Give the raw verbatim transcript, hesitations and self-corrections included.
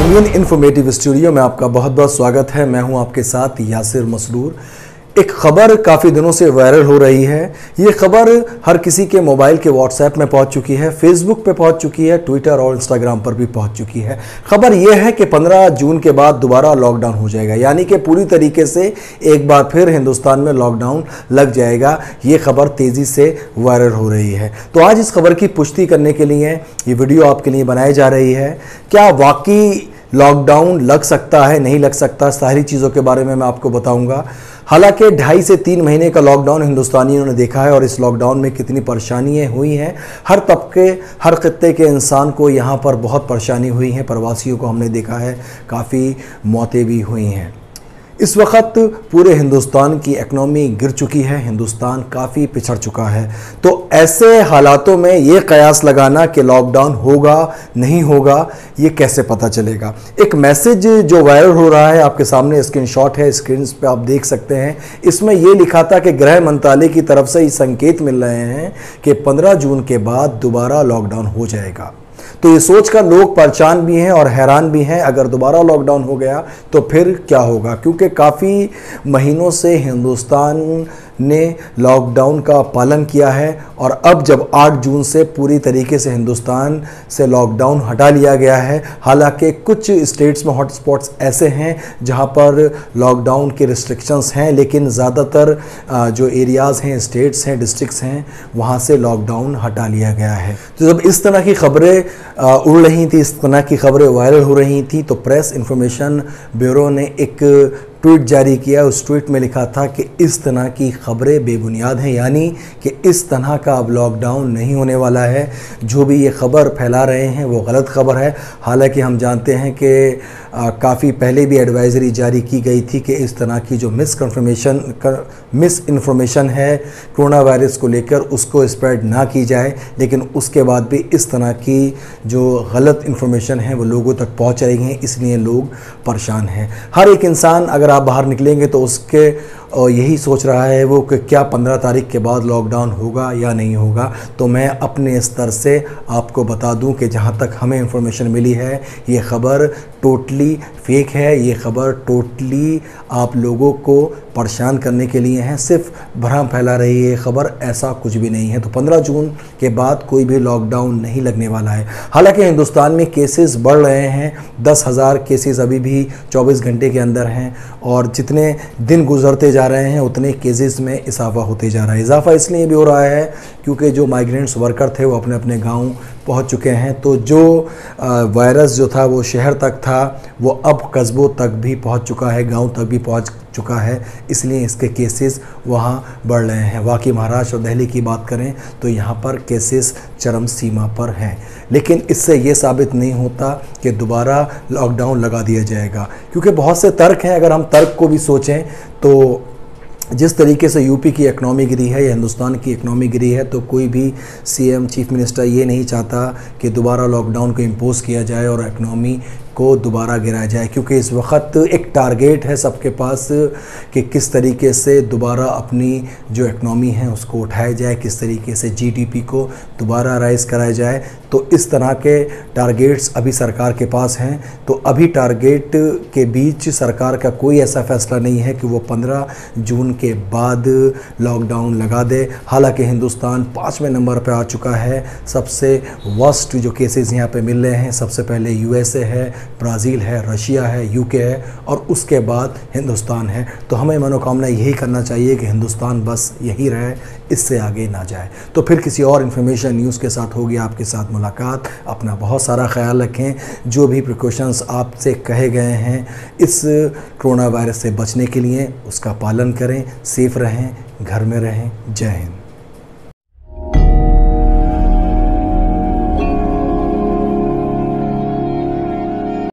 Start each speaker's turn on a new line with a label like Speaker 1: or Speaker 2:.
Speaker 1: संगीन informative studio में आपका बहुत बहुत स्वागत है। मैं हूं आपके साथ यासिर मसरूर। एक खबर काफ़ी दिनों से वायरल हो रही है। ये खबर हर किसी के मोबाइल के व्हाट्सएप में पहुंच चुकी है, फेसबुक पे पहुंच चुकी है, ट्विटर और इंस्टाग्राम पर भी पहुंच चुकी है। खबर यह है कि पंद्रह जून के बाद दोबारा लॉकडाउन हो जाएगा, यानी कि पूरी तरीके से एक बार फिर हिंदुस्तान में लॉकडाउन लग जाएगा। ये खबर तेज़ी से वायरल हो रही है। तो आज इस खबर की पुष्टि करने के लिए ये वीडियो आपके लिए बनाई जा रही है। क्या वाकई लॉकडाउन लग सकता है, नहीं लग सकता, सारी चीज़ों के बारे में मैं आपको बताऊंगा। हालांकि ढाई से तीन महीने का लॉकडाउन हिंदुस्तानियों ने देखा है और इस लॉकडाउन में कितनी परेशानियां हुई हैं। हर तबके, हर खित्ते के इंसान को यहाँ पर बहुत परेशानी हुई है। प्रवासियों को हमने देखा है, काफ़ी मौतें भी हुई हैं। इस वक्त पूरे हिंदुस्तान की इकनॉमी गिर चुकी है, हिंदुस्तान काफ़ी पिछड़ चुका है। तो ऐसे हालातों में ये कयास लगाना कि लॉकडाउन होगा नहीं होगा, ये कैसे पता चलेगा। एक मैसेज जो वायरल हो रहा है, आपके सामने स्क्रीनशॉट है, स्क्रीन पे आप देख सकते हैं। इसमें ये लिखा था कि गृह मंत्रालय की तरफ से ये संकेत मिल रहे हैं कि पंद्रह जून के बाद दोबारा लॉकडाउन हो जाएगा। तो ये सोचकर लोग परेशान भी हैं और हैरान भी हैं, अगर दोबारा लॉकडाउन हो गया तो फिर क्या होगा। क्योंकि काफ़ी महीनों से हिंदुस्तान ने लॉकडाउन का पालन किया है और अब जब आठ जून से पूरी तरीके से हिंदुस्तान से लॉकडाउन हटा लिया गया है। हालांकि कुछ स्टेट्स में हॉटस्पॉट्स ऐसे हैं जहां पर लॉकडाउन के रिस्ट्रिक्शंस हैं, लेकिन ज़्यादातर जो एरियाज़ हैं, स्टेट्स हैं, डिस्ट्रिक्ट्स हैं, वहां से लॉकडाउन हटा लिया गया है। तो जब इस तरह की खबरें उड़ रही थी, इस तरह की खबरें वायरल हो रही थी, तो प्रेस इंफॉर्मेशन ब्यूरो ने एक ट्वीट जारी किया। उस ट्वीट में लिखा था कि इस तरह की खबरें बेबुनियाद हैं, यानी कि इस तरह का अब लॉकडाउन नहीं होने वाला है। जो भी ये खबर फैला रहे हैं वो गलत खबर है। हालांकि हम जानते हैं कि काफ़ी पहले भी एडवाइजरी जारी की गई थी कि इस तरह की जो मिस कन्फर्मेशन मिस इन्फॉर्मेशन है कोरोना वायरस को लेकर, उसको स्प्रेड ना की जाए। लेकिन उसके बाद भी इस तरह की जो गलत इन्फॉर्मेशन है वो लोगों तक पहुँच रही हैं, इसलिए लोग परेशान हैं। हर एक इंसान अगर आप बाहर निकलेंगे तो उसके और यही सोच रहा है वो कि क्या पंद्रह तारीख के बाद लॉकडाउन होगा या नहीं होगा। तो मैं अपने स्तर से आपको बता दूं कि जहां तक हमें इंफॉर्मेशन मिली है, ये ख़बर टोटली फेक है। ये ख़बर टोटली आप लोगों को परेशान करने के लिए है, सिर्फ भ्रम फैला रही है ख़बर, ऐसा कुछ भी नहीं है। तो पंद्रह जून के बाद कोई भी लॉकडाउन नहीं लगने वाला है। हालांकि हिंदुस्तान में केसेस बढ़ रहे हैं, दस हज़ार केसेस अभी भी चौबीस घंटे के अंदर हैं और जितने दिन गुजरते जा रहे हैं उतने केसेस में इजाफा होते जा रहा है। इजाफा इसलिए भी हो रहा है क्योंकि जो माइग्रेंट्स वर्कर थे वो अपने अपने गांव पहुंच चुके हैं। तो जो वायरस जो था वो शहर तक था, वो अब कस्बों तक भी पहुंच चुका है, गांव तक भी पहुंच चुका है, इसलिए इसके केसेस वहां बढ़ रहे हैं। बाकी महाराष्ट्र और दिल्ली की बात करें तो यहां पर केसेस चरम सीमा पर हैं। लेकिन इससे ये साबित नहीं होता कि दोबारा लॉकडाउन लगा दिया जाएगा, क्योंकि बहुत से तर्क हैं। अगर हम तर्क को भी सोचें तो जिस तरीके से यूपी की इकनॉमी गिरी है या हिंदुस्तान की इकनॉमी गिरी है, तो कोई भी सीएम, चीफ मिनिस्टर ये नहीं चाहता कि दोबारा लॉकडाउन को इम्पोज किया जाए और इकनॉमी को दोबारा गिराया जाए। क्योंकि इस वक्त एक टारगेट है सबके पास कि किस तरीके से दोबारा अपनी जो इकनॉमी है उसको उठाया जाए, किस तरीके से जीडीपी को दोबारा राइज कराया जाए। तो इस तरह के टारगेट्स अभी सरकार के पास हैं। तो अभी टारगेट के बीच सरकार का कोई ऐसा फैसला नहीं है कि वो पंद्रह जून के बाद लॉकडाउन लगा दे। हालांकि हिंदुस्तान पाँचवें नंबर पर आ चुका है। सबसे वर्स्ट जो केसेस यहाँ पे मिल रहे हैं, सबसे पहले यूएसए है, ब्राज़ील है, रशिया है, यूके है और उसके बाद हिंदुस्तान है। तो हमें मनोकामना यही करना चाहिए कि हिंदुस्तान बस यही रहे, इससे आगे ना जाए। तो फिर किसी और इन्फॉर्मेशन न्यूज़ के साथ होगी आपके साथ मुलाकात। अपना बहुत सारा ख्याल रखें। जो भी प्रिकॉशंस आपसे कहे गए हैं इस कोरोना वायरस से बचने के लिए, उसका पालन करें, सेफ रहें, घर में रहें। जय हिंद।